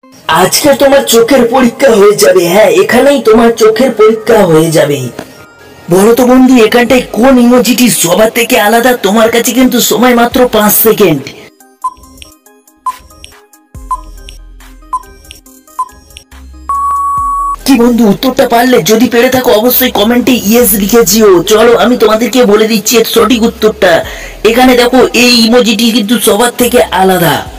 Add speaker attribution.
Speaker 1: আজকে তোমার চোখের পরীক্ষা হয়ে যাবে। হ্যাঁ, এখানেই তোমার চোখের পরীক্ষা হয়ে যাবে। বলো তো বন্ধু, এখানটায় কোন ইমোজিটি সবার থেকে আলাদা? তোমার কাছে কিন্তু সময় মাত্র 5 সেকেন্ড। কি বন্ধু, উত্তরটা পারলে? যদি পেরে থাকো অবশ্যই কমেন্টে ইয়েস লিখে দিও। চলো আমি তোমাদেরকে বলে দিচ্ছি এর সঠিক উত্তরটা। এখানে দেখো, এই ইমোজিটি কিন্তু সবার থেকে আলাদা।